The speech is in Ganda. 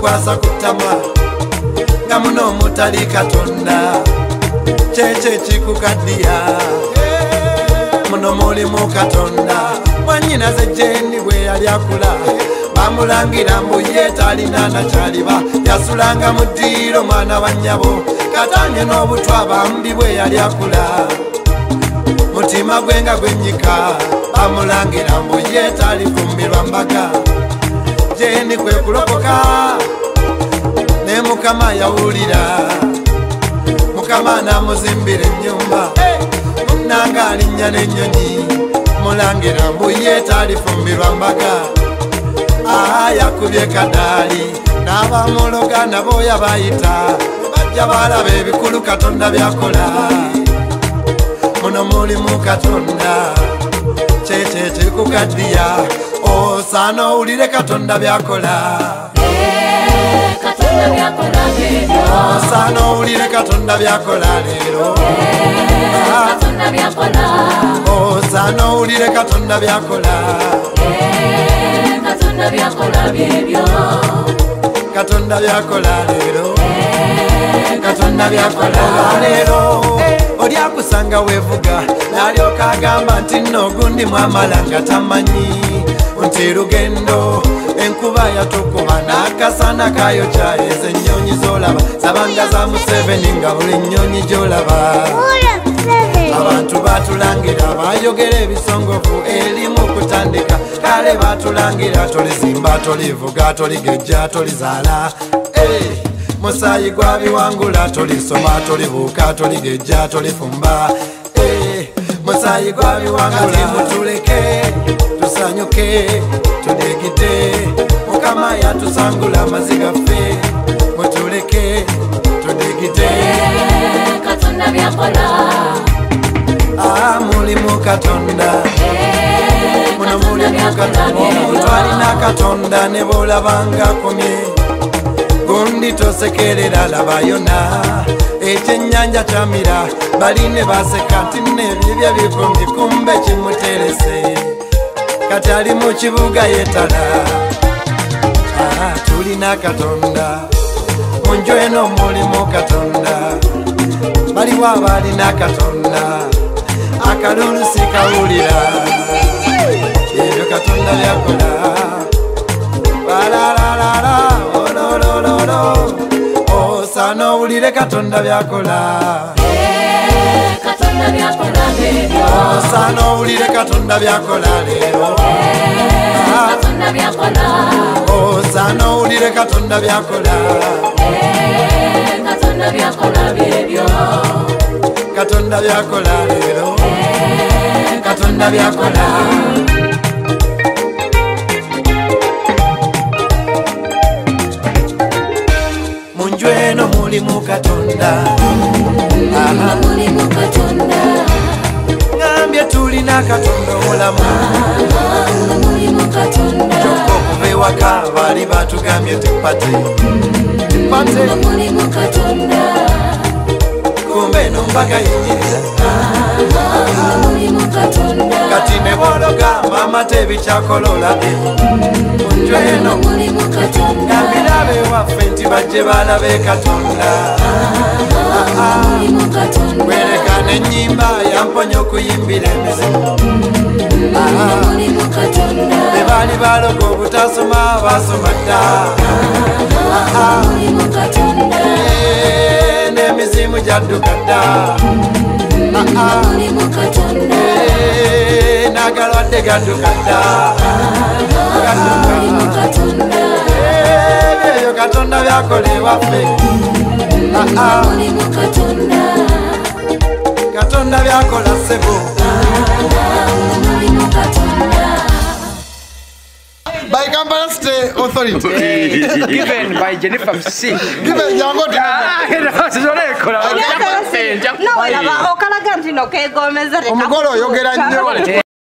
kwasa kutama nga muno mutali Katonda cheche chikukadiya muno mulimu Katonda mwanyina ze Jeni bwe yali akula bamulangira mbu ye talina nakyaliba yasulanga mu ddiiro mwana wa nnyabo katanye n'obutwa bambi bwe yali akula mutima gwe nga gwennyika bamulangira mbu ye talifumbirwa mbaga Jeni kwe kulokoka ne Mukama yawulira Mukama namuzimbira ennyumba munnanga alinnya n'ennyonyi mulangira mbu ye talifumbirwa mbaga yakubye kadaali n'abamuloga nabo yabayita bajja balaba ebikulu Katonda byakola muno mulimu Katonda kyekyo ekikukaddiya osaana owulire Katonda byakola osaana owulire Katonda byakola leero osaana owulire Katonda byakola Katonda byakola leero Katonda byakola leero oli akusanga wevuga n'alyoka agamba nti nno gundi mwamala nga tamanyi nti lugendo enkuba yatukuba n'akasana kayokya ezo ennyonyi z'olaba zabanga za Museveni nga buli nnyonyi gy'olaba abantu batulangira bayogera ebisongovu erimu kutandika kale batulangira tolizimba tolivuga toligejja tolizaala musaayi gwa biwangula tolisoma tolibuuka toligejja tolifumba musaayi gwa biwangula mutuleke tusanyuke tudegite Mukama yatusangula amaziga ffe mutuleke tudegite Katonda byakola mulimu Katonda muno mulimu Katonda omuntu alina Katonda ne bw'olabanga akomye gundi tosekerera labayona ekyennyanja kyamira bali ne baseka nti n'ebyebya bikomye kumbe kimuterese kati ali mu kibuga yetala tulina Katonda mu nju eno mulimu Katonda baliwo abalina Katonda akalulu sikawulira ebyo Katonda byakola balalalala ololololo osaana owulire Katonda byakola osaana owulire Katonda byakola leero osaana owulire Katonda byakola Katonda byakola leero Katonda byakola mu nju eno mulimu Katonda ngambye tulina Katonda omulamu kyokka okuva ewaka baali batugambye tupate kumbe eno mbaga yenyiriza kati ne bw'ologamba amata ebikyakola olabye mu nju eno gambira ab'ewaffe nti bajje balabe Katonda werekana ennyimba yamponya okuyimbira emizimu be baali baloga obutasoma basoma dda n'emizimu gyadduka dda n'agalwadde gadduka dda ebyo Katonda byakola ewaffe Katonda byakola ssebo by Kampala State Authority given by Jennifer C. given Jango No, okalaga ntino kegomeza omugolo oyogera nnyo